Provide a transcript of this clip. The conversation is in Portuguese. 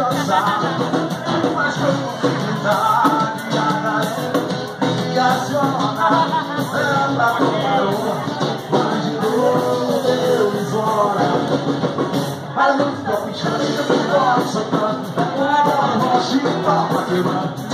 valorizar. Mas com oportunidade a galera me aciona. É pra qualquer um, mas de novo Deus ora. Para muito top, chama de canto, soltando. Uma rocha e palma quebrando.